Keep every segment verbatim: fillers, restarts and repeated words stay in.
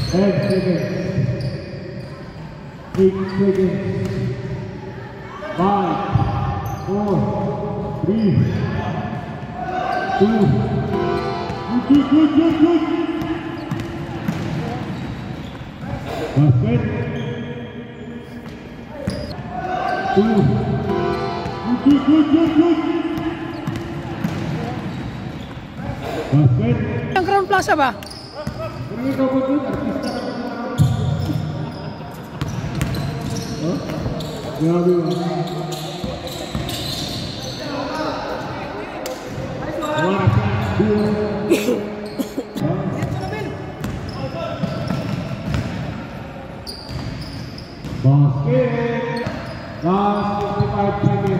ten seconds. eight seconds. five, four, three, two. Good, good, good, good. Basket. Two. Good, good, good, good. Basket. Yang Crown Plaza ba? Ini kau betul artista. Oh, grabe ba? Basket. Last fifty-five seconds.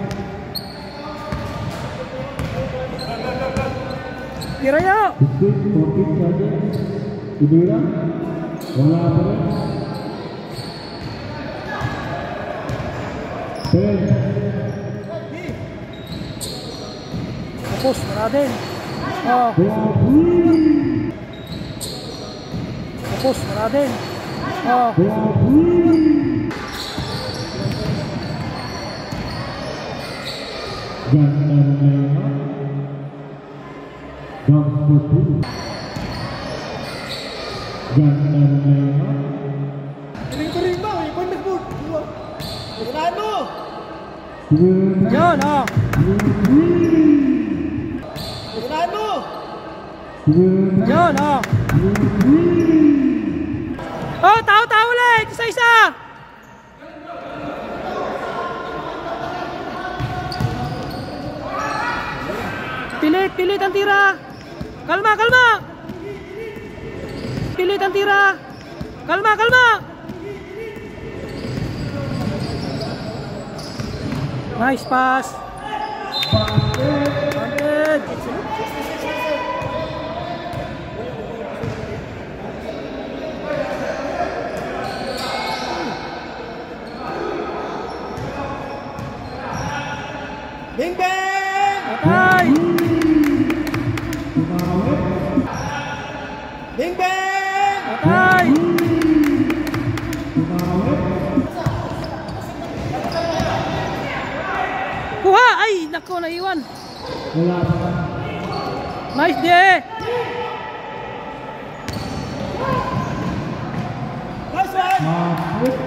Tira yuk. Bisik, fourteen saja. Ibira. Wala apa rin. ten. Tapos, wala din. Oh. Tapos, wala din. Oh. Ganda lewat. Dog putih. Ganda lewat. Ring-ring ba? May point nag-board. Unahan mo! Yan, oh. Unahan mo! Yan, oh. Oh, tao-tao ulit. Isa-isa. Pilit, pilit ang tira. Kalma, kalma. Pilit ang tira. Kalma, kalma. Nice pass. Banded. Bing bang! Patay. Bing bang! Patay. Kuha! Ay! Nako, naiwan. Wala pa. Nice day! Nice one! Masuk.